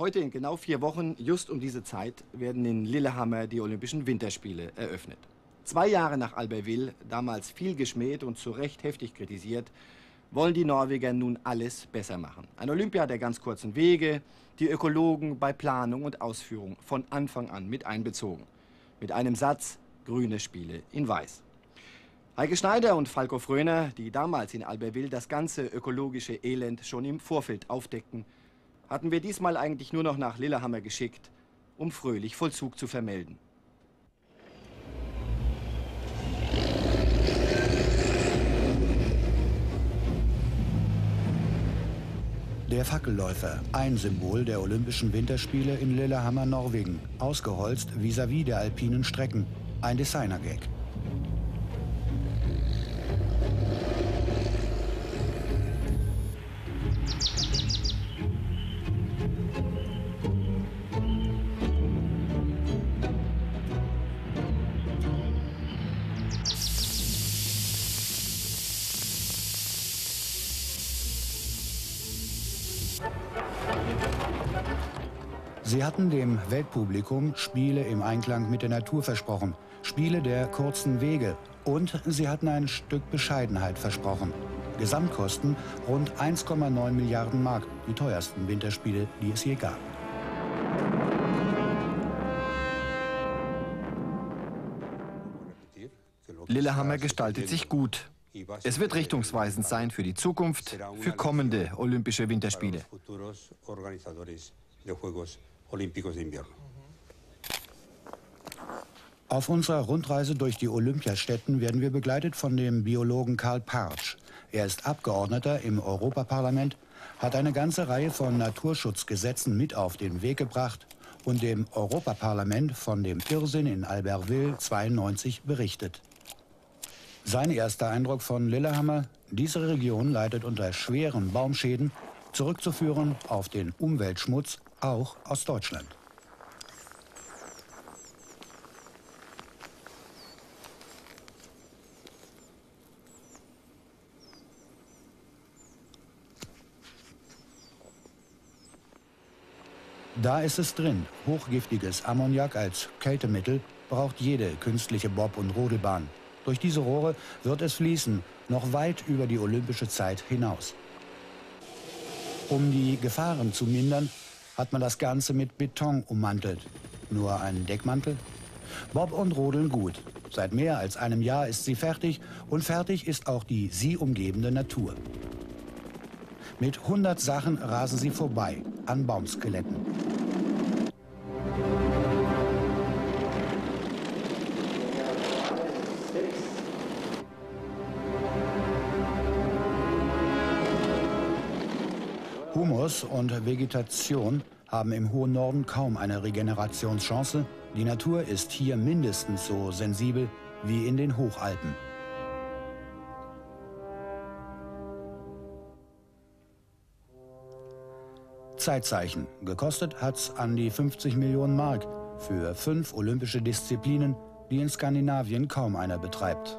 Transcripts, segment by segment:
Heute in genau 4 Wochen, just um diese Zeit, werden in Lillehammer die Olympischen Winterspiele eröffnet. 2 Jahre nach Albertville, damals viel geschmäht und zu Recht heftig kritisiert, wollen die Norweger nun alles besser machen. Ein Olympia der ganz kurzen Wege, die Ökologen bei Planung und Ausführung von Anfang an mit einbezogen. Mit einem Satz: grüne Spiele in Weiß. Heike Schneider und Falco Fröner, die damals in Albertville das ganze ökologische Elend schon im Vorfeld aufdeckten, hatten wir diesmal eigentlich nur noch nach Lillehammer geschickt, um fröhlich Vollzug zu vermelden. Der Fackelläufer, ein Symbol der Olympischen Winterspiele in Lillehammer, Norwegen. Ausgeholzt vis-à-vis der alpinen Strecken. Ein Designer-Gag. Sie hatten dem Weltpublikum Spiele im Einklang mit der Natur versprochen, Spiele der kurzen Wege, und sie hatten ein Stück Bescheidenheit versprochen. Gesamtkosten rund 1,9 Milliarden Mark, die teuersten Winterspiele, die es je gab. Lillehammer gestaltet sich gut. Es wird richtungsweisend sein für die Zukunft, für kommende Olympische Winterspiele. Auf unserer Rundreise durch die Olympiastätten werden wir begleitet von dem Biologen Karl Partsch. Er ist Abgeordneter im Europaparlament, hat eine ganze Reihe von Naturschutzgesetzen mit auf den Weg gebracht und dem Europaparlament von dem Irrsinn in Albertville 92 berichtet. Sein erster Eindruck von Lillehammer: diese Region leidet unter schweren Baumschäden, zurückzuführen auf den Umweltschmutz, auch aus Deutschland. Da ist es drin. Hochgiftiges Ammoniak als Kältemittel braucht jede künstliche Bob- und Rodelbahn. Durch diese Rohre wird es fließen, noch weit über die olympische Zeit hinaus. Um die Gefahren zu mindern, hat man das Ganze mit Beton ummantelt. Nur ein Deckmantel? Bob und Rodeln gut. Seit mehr als einem Jahr ist sie fertig, und fertig ist auch die sie umgebende Natur. Mit 100 Sachen rasen sie vorbei an Baumskeletten. Humus und Vegetation haben im hohen Norden kaum eine Regenerationschance. Die Natur ist hier mindestens so sensibel wie in den Hochalpen. Zeitzeichen. Gekostet hat's an die 50 Millionen Mark für 5 olympische Disziplinen, die in Skandinavien kaum einer betreibt.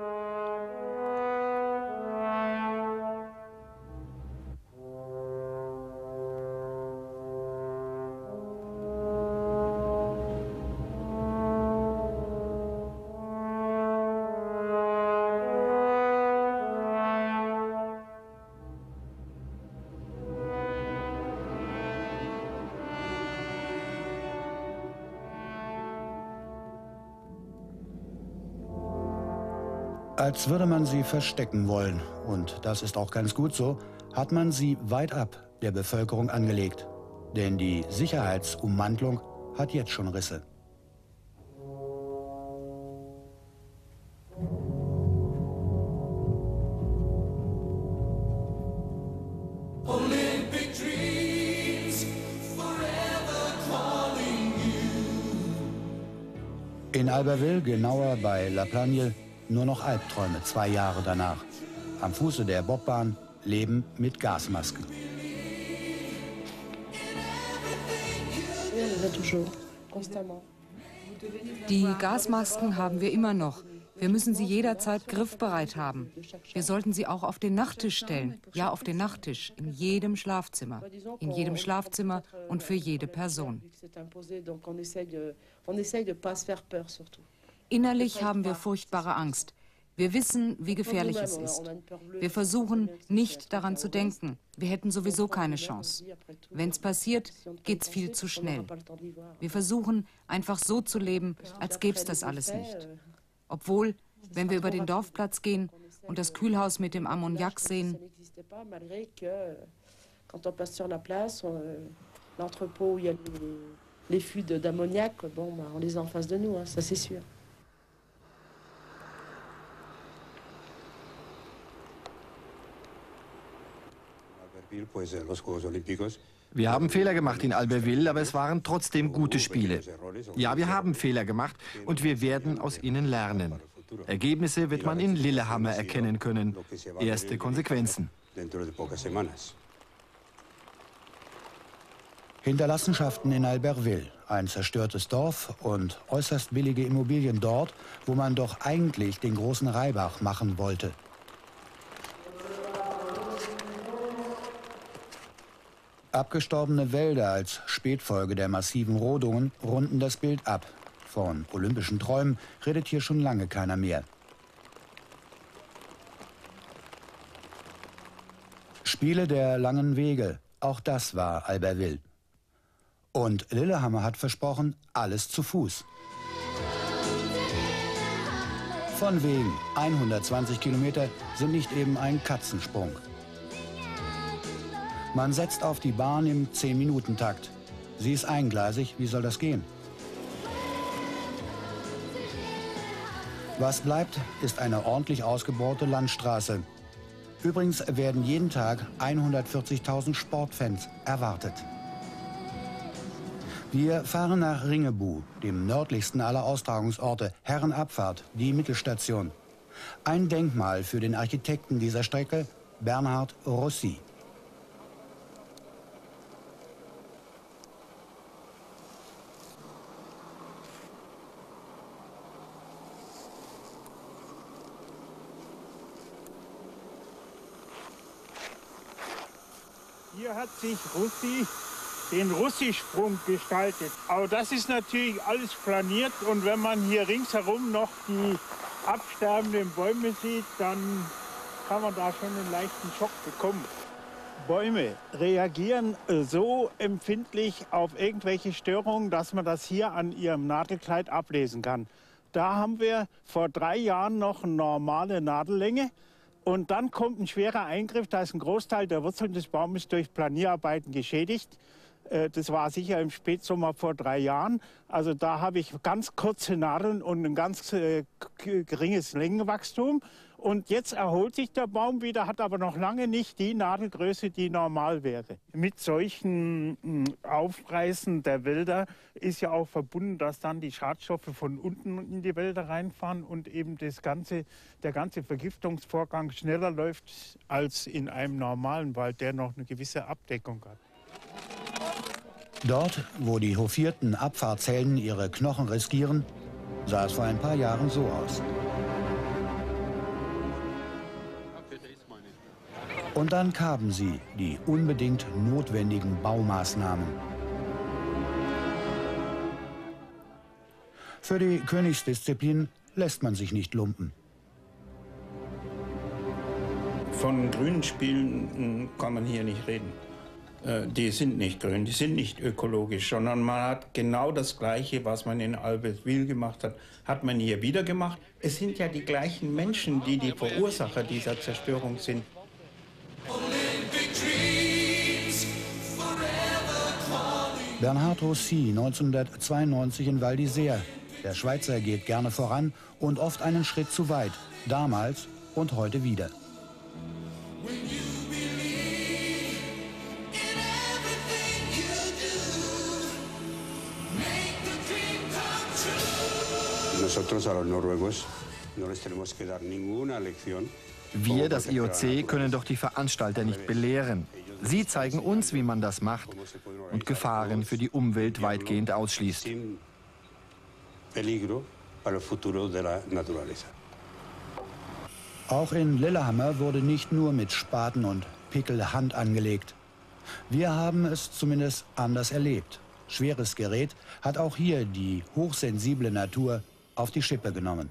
Als würde man sie verstecken wollen, und das ist auch ganz gut so, hat man sie weit ab der Bevölkerung angelegt. Denn die Sicherheitsummantelung hat jetzt schon Risse. In Albertville, genauer bei La Plagne, nur noch Albträume 2 Jahre danach. Am Fuße der Bobbahn Leben mit Gasmasken. Die Gasmasken haben wir immer noch. Wir müssen sie jederzeit griffbereit haben. Wir sollten sie auch auf den Nachttisch stellen. Ja, auf den Nachttisch, in jedem Schlafzimmer. In jedem Schlafzimmer und für jede Person. Innerlich haben wir furchtbare Angst. Wir wissen, wie gefährlich es ist. Wir versuchen, nicht daran zu denken. Wir hätten sowieso keine Chance. Wenn es passiert, geht's viel zu schnell. Wir versuchen, einfach so zu leben, als gäbe es das alles nicht. Obwohl, wenn wir über den Dorfplatz gehen und das Kühlhaus mit dem Ammoniak sehen, Wir haben Fehler gemacht in Albertville, aber es waren trotzdem gute Spiele. Ja, wir haben Fehler gemacht und wir werden aus ihnen lernen. Ergebnisse wird man in Lillehammer erkennen können. Erste Konsequenzen. Hinterlassenschaften in Albertville, ein zerstörtes Dorf und äußerst billige Immobilien dort, wo man doch eigentlich den großen Reibach machen wollte. Abgestorbene Wälder als Spätfolge der massiven Rodungen runden das Bild ab. Von olympischen Träumen redet hier schon lange keiner mehr. Spiele der langen Wege, auch das war Albertville. Und Lillehammer hat versprochen, alles zu Fuß. Von wegen, 120 Kilometer sind nicht eben ein Katzensprung. Man setzt auf die Bahn im 10-Minuten-Takt. Sie ist eingleisig, wie soll das gehen? Was bleibt, ist eine ordentlich ausgebaute Landstraße. Übrigens werden jeden Tag 140.000 Sportfans erwartet. Wir fahren nach Ringebu, dem nördlichsten aller Austragungsorte, Herrenabfahrt, die Mittelstation. Ein Denkmal für den Architekten dieser Strecke, Bernhard Rossi. Hier hat sich Rossi den Rossi-Sprung gestaltet. Aber das ist natürlich alles planiert und wenn man hier ringsherum noch die absterbenden Bäume sieht, dann kann man da schon einen leichten Schock bekommen. Bäume reagieren so empfindlich auf irgendwelche Störungen, dass man das hier an ihrem Nadelkleid ablesen kann. Da haben wir vor 3 Jahren noch eine normale Nadellänge. Und dann kommt ein schwerer Eingriff, da ist ein Großteil der Wurzeln des Baumes durch Planierarbeiten geschädigt. Das war sicher im Spätsommer vor 3 Jahren. Also da habe ich ganz kurze Nadeln und ein ganz geringes Längenwachstum. Und jetzt erholt sich der Baum wieder, hat aber noch lange nicht die Nadelgröße, die normal wäre. Mit solchen Aufreißen der Wälder ist ja auch verbunden, dass dann die Schadstoffe von unten in die Wälder reinfahren und eben der ganze Vergiftungsvorgang schneller läuft als in einem normalen Wald, der noch eine gewisse Abdeckung hat. Dort, wo die hofierten Abfahrtshelden ihre Knochen riskieren, sah es vor ein paar Jahren so aus. Und dann kamen sie, die unbedingt notwendigen Baumaßnahmen. Für die Königsdisziplin lässt man sich nicht lumpen. Von grünen Spielen kann man hier nicht reden. Die sind nicht grün, die sind nicht ökologisch, sondern man hat genau das Gleiche, was man in Albertville gemacht hat, hat man hier wieder gemacht. Es sind ja die gleichen Menschen, die die Verursacher dieser Zerstörung sind. Bernhard Rossi, 1992 in Val d'Isère. Der Schweizer geht gerne voran und oft einen Schritt zu weit. Damals und heute wieder. Wir, das IOC, können doch die Veranstalter nicht belehren. Sie zeigen uns, wie man das macht und Gefahren für die Umwelt weitgehend ausschließt. Auch in Lillehammer wurde nicht nur mit Spaten und Pickel Hand angelegt. Wir haben es zumindest anders erlebt. Schweres Gerät hat auch hier die hochsensible Natur auf die Schippe genommen.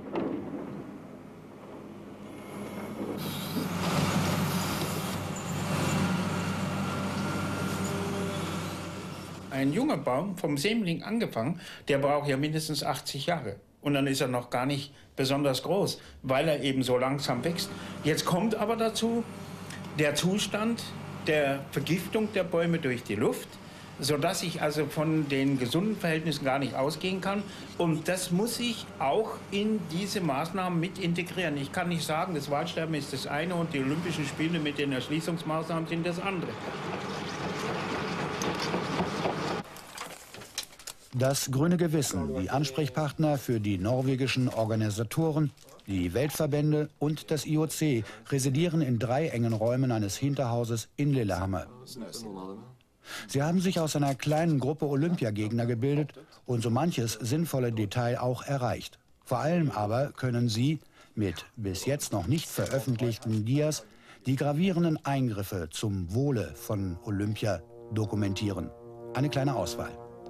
Ein junger Baum, vom Sämling angefangen, der braucht ja mindestens 80 Jahre. Und dann ist er noch gar nicht besonders groß, weil er eben so langsam wächst. Jetzt kommt aber dazu der Zustand der Vergiftung der Bäume durch die Luft, sodass ich also von den gesunden Verhältnissen gar nicht ausgehen kann. Und das muss ich auch in diese Maßnahmen mit integrieren. Ich kann nicht sagen, das Waldsterben ist das eine und die Olympischen Spiele mit den Erschließungsmaßnahmen sind das andere. Das grüne Gewissen, die Ansprechpartner für die norwegischen Organisatoren, die Weltverbände und das IOC residieren in 3 engen Räumen eines Hinterhauses in Lillehammer. Sie haben sich aus einer kleinen Gruppe Olympiagegner gebildet und so manches sinnvolle Detail auch erreicht. Vor allem aber können sie mit bis jetzt noch nicht veröffentlichten Dias die gravierenden Eingriffe zum Wohle von Olympia dokumentieren. Eine kleine Auswahl.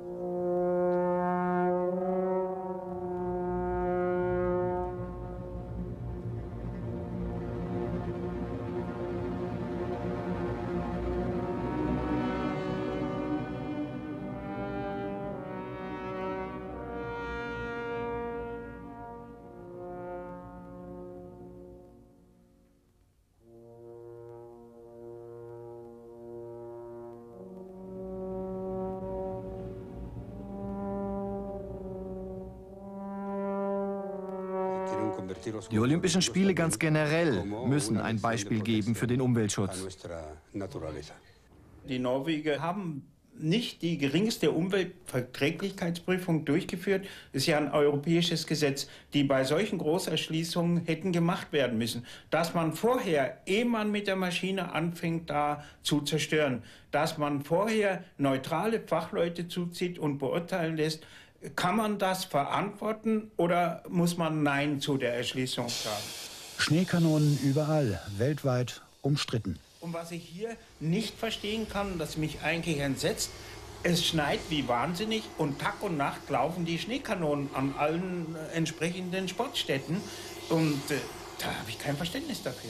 Die Olympischen Spiele ganz generell müssen ein Beispiel geben für den Umweltschutz. Die Norweger haben nicht die geringste Umweltverträglichkeitsprüfung durchgeführt. Das ist ja ein europäisches Gesetz, die bei solchen Großerschließungen hätten gemacht werden müssen. Dass man vorher, ehe man mit der Maschine anfängt, da zu zerstören, dass man vorher neutrale Fachleute zuzieht und beurteilen lässt, kann man das verantworten oder muss man Nein zu der Erschließung sagen? Schneekanonen überall, weltweit umstritten. Und was ich hier nicht verstehen kann, das mich eigentlich entsetzt, es schneit wie wahnsinnig und Tag und Nacht laufen die Schneekanonen an allen entsprechenden Sportstätten. Und da habe ich kein Verständnis dafür.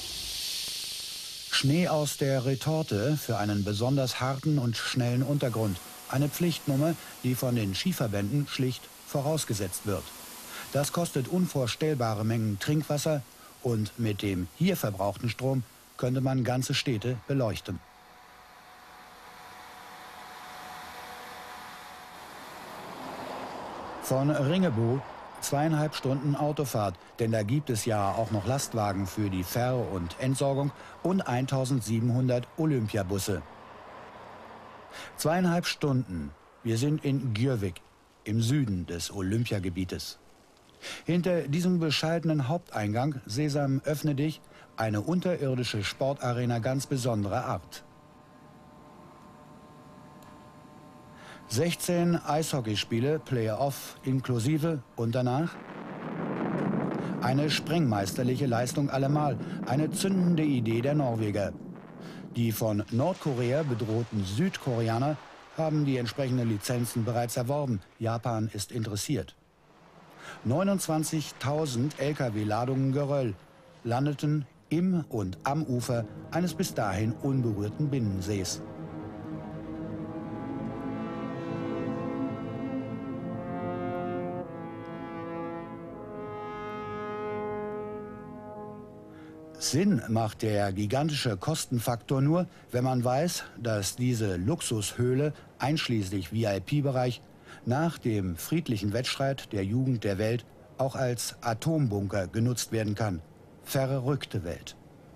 Schnee aus der Retorte für einen besonders harten und schnellen Untergrund. Eine Pflichtnummer, die von den Skiverbänden schlicht vorausgesetzt wird. Das kostet unvorstellbare Mengen Trinkwasser und mit dem hier verbrauchten Strom könnte man ganze Städte beleuchten. Von Ringebu 2,5 Stunden Autofahrt, denn da gibt es ja auch noch Lastwagen für die Ver- und Entsorgung und 1700 Olympiabusse. 2,5 Stunden. Wir sind in Gjøvik, im Süden des Olympiagebietes. Hinter diesem bescheidenen Haupteingang, Sesam, öffne dich, eine unterirdische Sportarena ganz besonderer Art. 16 Eishockeyspiele, Playoff inklusive und danach eine sprengmeisterliche Leistung allemal, eine zündende Idee der Norweger. Die von Nordkorea bedrohten Südkoreaner haben die entsprechenden Lizenzen bereits erworben. Japan ist interessiert. 29.000 Lkw-Ladungen Geröll landeten im und am Ufer eines bis dahin unberührten Binnensees. Sinn macht der gigantische Kostenfaktor nur, wenn man weiß, dass diese Luxushöhle, einschließlich VIP-Bereich, nach dem friedlichen Wettstreit der Jugend der Welt auch als Atombunker genutzt werden kann. Verrückte Welt.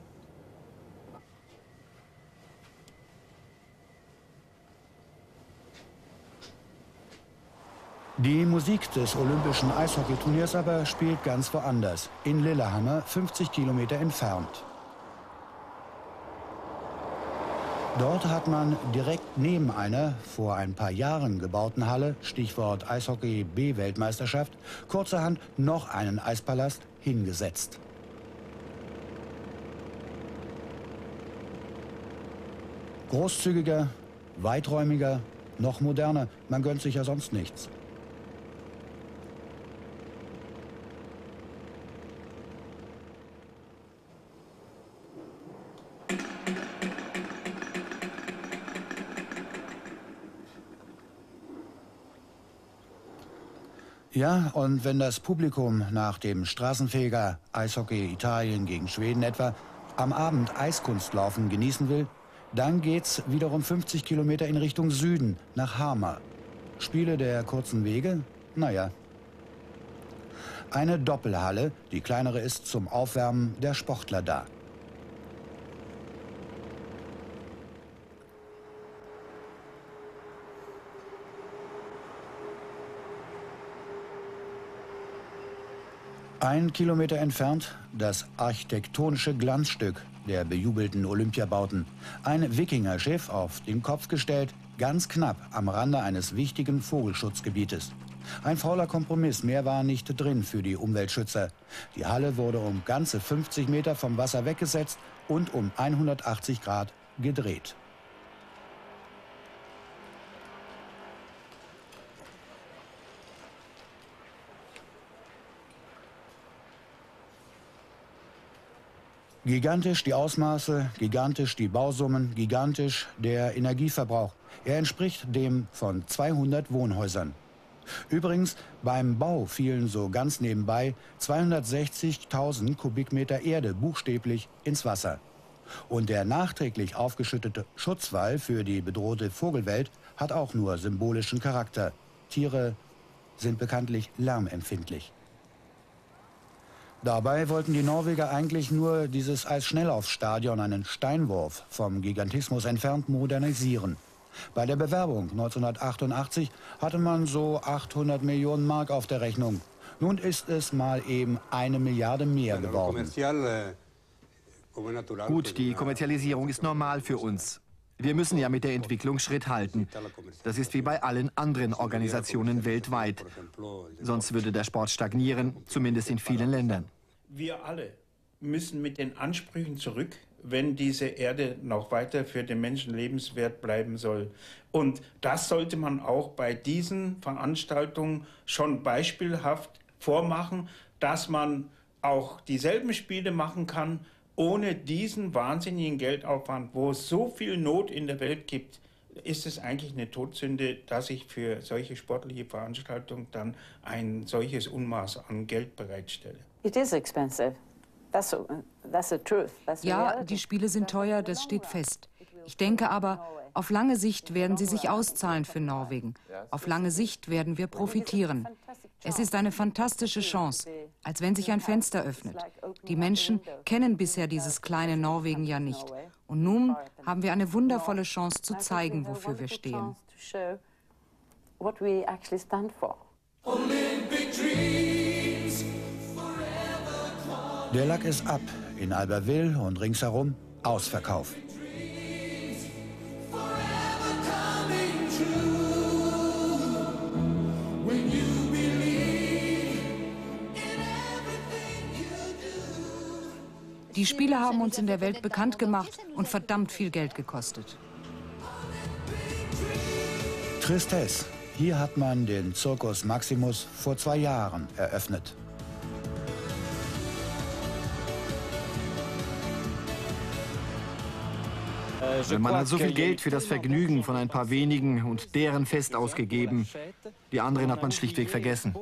Die Musik des olympischen Eishockeyturniers aber spielt ganz woanders, in Lillehammer, 50 Kilometer entfernt. Dort hat man direkt neben einer vor ein paar Jahren gebauten Halle, Stichwort Eishockey-B-Weltmeisterschaft, kurzerhand noch einen Eispalast hingesetzt. Großzügiger, weiträumiger, noch moderner. Man gönnt sich ja sonst nichts. Ja, und wenn das Publikum nach dem Straßenfeger Eishockey Italien gegen Schweden etwa am Abend Eiskunstlaufen genießen will, dann geht's wiederum 50 Kilometer in Richtung Süden, nach Hamar. Spiele der kurzen Wege? Naja. Eine Doppelhalle, die kleinere ist zum Aufwärmen der Sportler da. Ein Kilometer entfernt das architektonische Glanzstück der bejubelten Olympiabauten. Ein Wikingerschiff auf den Kopf gestellt, ganz knapp am Rande eines wichtigen Vogelschutzgebietes. Ein fauler Kompromiss, mehr war nicht drin für die Umweltschützer. Die Halle wurde um ganze 50 Meter vom Wasser weggesetzt und um 180 Grad gedreht. Gigantisch die Ausmaße, gigantisch die Bausummen, gigantisch der Energieverbrauch. Er entspricht dem von 200 Wohnhäusern. Übrigens, beim Bau fielen so ganz nebenbei 260.000 Kubikmeter Erde buchstäblich ins Wasser. Und der nachträglich aufgeschüttete Schutzwall für die bedrohte Vogelwelt hat auch nur symbolischen Charakter. Tiere sind bekanntlich lärmempfindlich. Dabei wollten die Norweger eigentlich nur dieses Eisschnelllaufstadion, einen Steinwurf vom Gigantismus entfernt, modernisieren. Bei der Bewerbung 1988 hatte man so 800 Millionen Mark auf der Rechnung. Nun ist es mal eben 1 Milliarde mehr geworden. Gut, die Kommerzialisierung ist normal für uns. Wir müssen ja mit der Entwicklung Schritt halten. Das ist wie bei allen anderen Organisationen weltweit. Sonst würde der Sport stagnieren, zumindest in vielen Ländern. Wir alle müssen mit den Ansprüchen zurück, wenn diese Erde noch weiter für den Menschen lebenswert bleiben soll. Und das sollte man auch bei diesen Veranstaltungen schon beispielhaft vormachen, dass man auch dieselben Spiele machen kann, ohne diesen wahnsinnigen Geldaufwand, wo es so viel Not in der Welt gibt. Ist es eigentlich eine Todsünde, dass ich für solche sportliche Veranstaltungen dann ein solches Unmaß an Geld bereitstelle? It is expensive. That's the truth. Ja, die Spiele sind teuer, das steht fest. Ich denke aber, auf lange Sicht werden sie sich auszahlen für Norwegen. Auf lange Sicht werden wir profitieren. Es ist eine fantastische Chance, als wenn sich ein Fenster öffnet. Die Menschen kennen bisher dieses kleine Norwegen ja nicht. Und nun haben wir eine wundervolle Chance zu zeigen, wofür wir stehen. Der Lack ist ab, in Albertville und ringsherum Ausverkauf. Die Spiele haben uns in der Welt bekannt gemacht und verdammt viel Geld gekostet. Tristesse. Hier hat man den Circus Maximus vor 2 Jahren eröffnet. Man hat so viel Geld für das Vergnügen von ein paar wenigen und deren Fest ausgegeben. Die anderen hat man schlichtweg vergessen.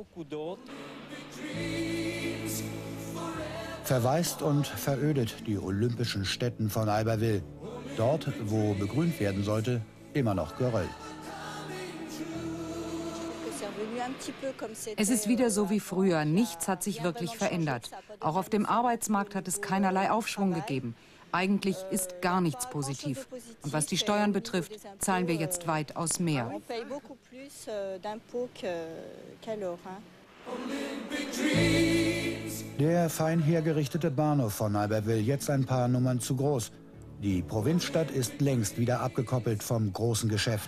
Verwaist und verödet die olympischen Stätten von Albertville. Dort, wo begrünt werden sollte, immer noch Geröll. Es ist wieder so wie früher. Nichts hat sich wirklich verändert. Auch auf dem Arbeitsmarkt hat es keinerlei Aufschwung gegeben. Eigentlich ist gar nichts positiv. Und was die Steuern betrifft, zahlen wir jetzt weitaus mehr. Der fein hergerichtete Bahnhof von Albertville, jetzt ein paar Nummern zu groß. Die Provinzstadt ist längst wieder abgekoppelt vom großen Geschäft.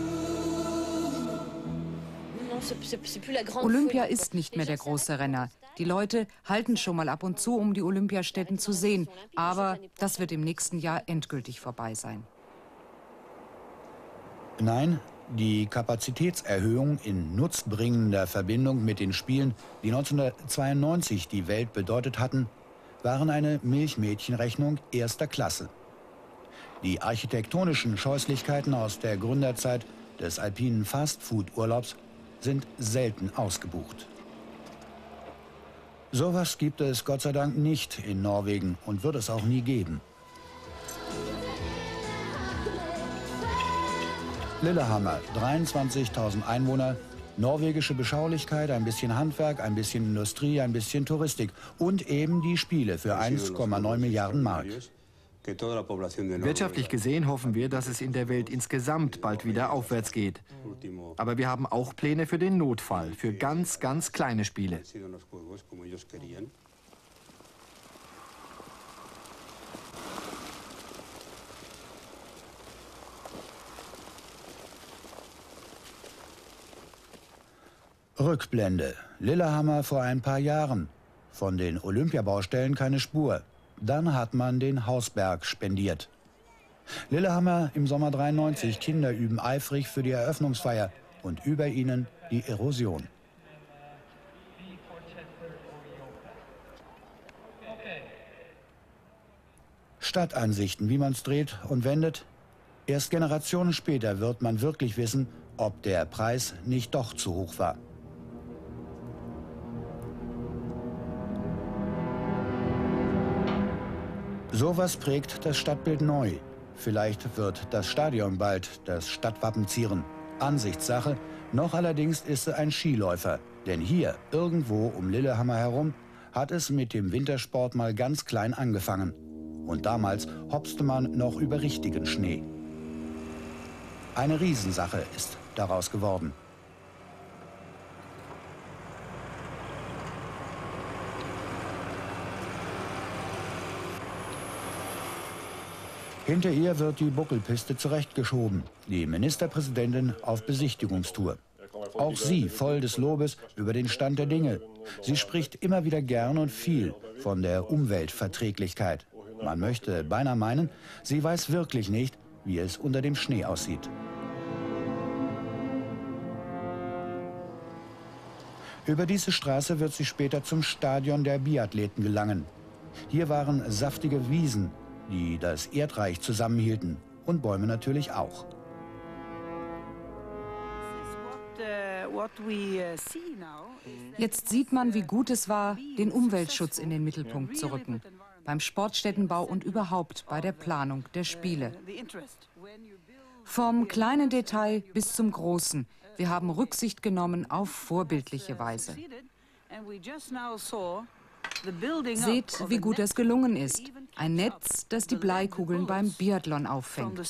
Olympia ist nicht mehr der große Renner. Die Leute halten schon mal ab und zu, um die Olympiastätten zu sehen. Aber das wird im nächsten Jahr endgültig vorbei sein. Nein, die Kapazitätserhöhung in nutzbringender Verbindung mit den Spielen, die 1992 die Welt bedeutet hatten, waren eine Milchmädchenrechnung erster Klasse. Die architektonischen Scheußlichkeiten aus der Gründerzeit des alpinen Fastfood-Urlaubs sind selten ausgebucht. Sowas gibt es Gott sei Dank nicht in Norwegen und wird es auch nie geben. Lillehammer, 23.000 Einwohner, norwegische Beschaulichkeit, ein bisschen Handwerk, ein bisschen Industrie, ein bisschen Touristik und eben die Spiele für 1,9 Milliarden Mark. Wirtschaftlich gesehen hoffen wir, dass es in der Welt insgesamt bald wieder aufwärts geht. Aber wir haben auch Pläne für den Notfall, für ganz, ganz kleine Spiele. Rückblende. Lillehammer vor ein paar Jahren. Von den Olympiabaustellen keine Spur. Dann hat man den Hausberg spendiert. Lillehammer im Sommer 93. Kinder üben eifrig für die Eröffnungsfeier. Und über ihnen die Erosion. Stadtansichten, wie man es dreht und wendet. Erst Generationen später wird man wirklich wissen, ob der Preis nicht doch zu hoch war. Sowas prägt das Stadtbild neu. Vielleicht wird das Stadion bald das Stadtwappen zieren. Ansichtssache. Noch allerdings ist es ein Skiläufer. Denn hier, irgendwo um Lillehammer herum, hat es mit dem Wintersport mal ganz klein angefangen. Und damals hopste man noch über richtigen Schnee. Eine Riesensache ist daraus geworden. Hinter ihr wird die Buckelpiste zurechtgeschoben, die Ministerpräsidentin auf Besichtigungstour. Auch sie voll des Lobes über den Stand der Dinge. Sie spricht immer wieder gern und viel von der Umweltverträglichkeit. Man möchte beinahe meinen, sie weiß wirklich nicht, wie es unter dem Schnee aussieht. Über diese Straße wird sie später zum Stadion der Biathleten gelangen. Hier waren saftige Wiesen, die das Erdreich zusammenhielten, und Bäume natürlich auch. Jetzt sieht man, wie gut es war, den Umweltschutz in den Mittelpunkt zu rücken. Beim Sportstättenbau und überhaupt bei der Planung der Spiele. Vom kleinen Detail bis zum großen. Wir haben Rücksicht genommen auf vorbildliche Weise. Seht, wie gut es gelungen ist. Ein Netz, das die Bleikugeln beim Biathlon auffängt.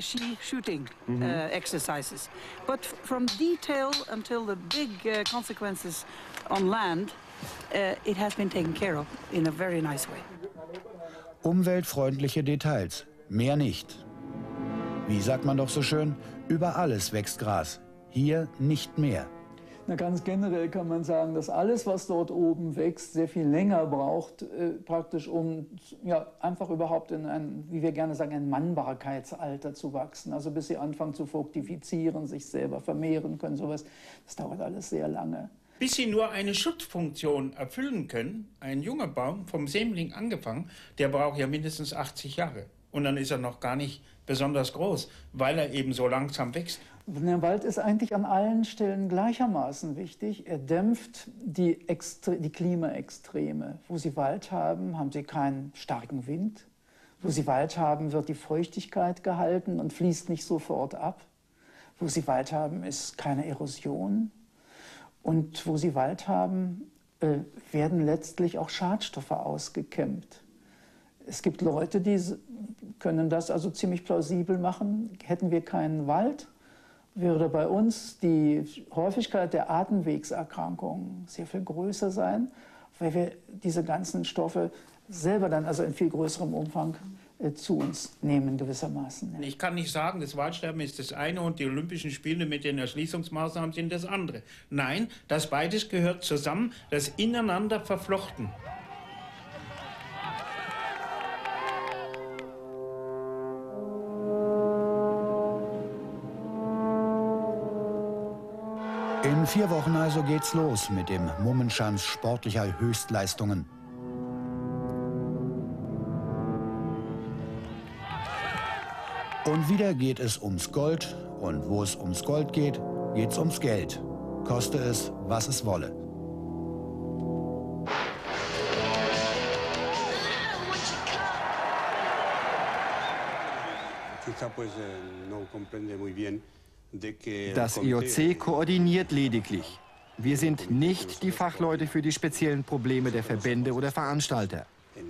Umweltfreundliche Details, mehr nicht. Wie sagt man doch so schön, über alles wächst Gras, hier nicht mehr. Na, ganz generell kann man sagen, dass alles, was dort oben wächst, sehr viel länger braucht, praktisch um ja, einfach überhaupt in ein, wie wir gerne sagen, ein Mannbarkeitsalter zu wachsen. Also bis sie anfangen zu fructifizieren, sich selber vermehren können, sowas. Das dauert alles sehr lange. Bis sie nur eine Schutzfunktion erfüllen können, ein junger Baum, vom Sämling angefangen, der braucht ja mindestens 80 Jahre. Und dann ist er noch gar nicht besonders groß, weil er eben so langsam wächst. Der Wald ist eigentlich an allen Stellen gleichermaßen wichtig. Er dämpft die Klimaextreme. Wo Sie Wald haben, haben Sie keinen starken Wind. Wo Sie Wald haben, wird die Feuchtigkeit gehalten und fließt nicht sofort ab. Wo Sie Wald haben, ist keine Erosion. Und wo Sie Wald haben, werden letztlich auch Schadstoffe ausgekämmt. Es gibt Leute, die können das also ziemlich plausibel machen. Hätten wir keinen Wald, würde bei uns die Häufigkeit der Atemwegserkrankungen sehr viel größer sein, weil wir diese ganzen Stoffe selber dann also in viel größerem Umfang zu uns nehmen gewissermaßen. Ja. Ich kann nicht sagen, das Waldsterben ist das eine und die Olympischen Spiele mit den Erschließungsmaßnahmen sind das andere. Nein, das beides gehört zusammen, das ist ineinander verflochten. In 4 Wochen also geht's los mit dem Mummenschanz sportlicher Höchstleistungen. Und wieder geht es ums Gold. Und wo es ums Gold geht, geht's ums Geld. Koste es, was es wolle. Das IOC koordiniert lediglich. Wir sind nicht die Fachleute für die speziellen Probleme der Verbände oder Veranstalter.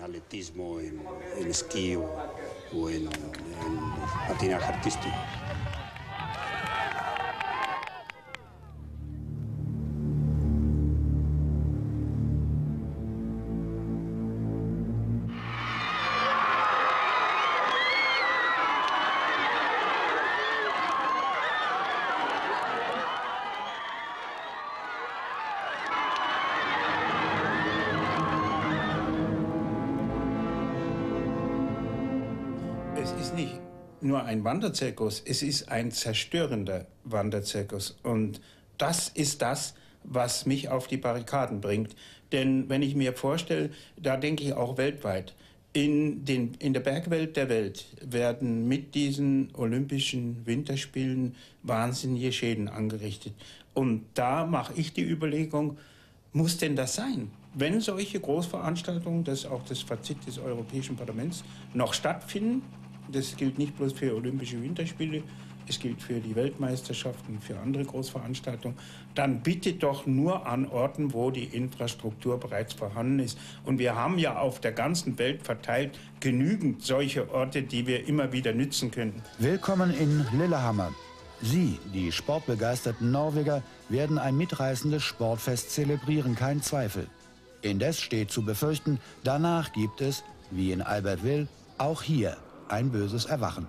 Es ist nicht nur ein Wanderzirkus, es ist ein zerstörender Wanderzirkus. Und das ist das, was mich auf die Barrikaden bringt. Denn wenn ich mir vorstelle, da denke ich auch weltweit, in der Bergwelt der Welt werden mit diesen Olympischen Winterspielen wahnsinnige Schäden angerichtet. Und da mache ich die Überlegung, muss denn das sein? Wenn solche Großveranstaltungen, das ist auch das Fazit des Europäischen Parlaments, noch stattfinden, das gilt nicht bloß für Olympische Winterspiele, es gilt für die Weltmeisterschaften, für andere Großveranstaltungen, dann bitte doch nur an Orten, wo die Infrastruktur bereits vorhanden ist. Und wir haben ja auf der ganzen Welt verteilt genügend solche Orte, die wir immer wieder nützen könnten. Willkommen in Lillehammer. Sie, die sportbegeisterten Norweger, werden ein mitreißendes Sportfest zelebrieren, kein Zweifel. Indes steht zu befürchten, danach gibt es, wie in Albertville, auch hier ein böses Erwachen.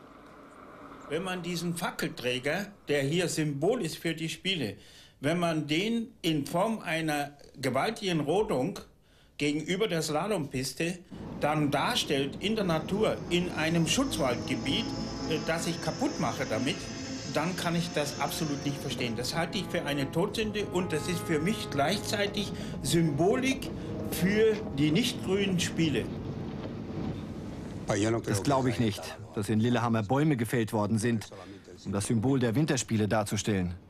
Wenn man diesen Fackelträger, der hier Symbol ist für die Spiele, wenn man den in Form einer gewaltigen Rodung gegenüber der Slalompiste dann darstellt in der Natur, in einem Schutzwaldgebiet, das ich kaputt mache damit, dann kann ich das absolut nicht verstehen. Das halte ich für eine Todsünde und das ist für mich gleichzeitig Symbolik für die nicht-grünen Spiele. Das glaube ich nicht, dass in Lillehammer Bäume gefällt worden sind, um das Symbol der Winterspiele darzustellen.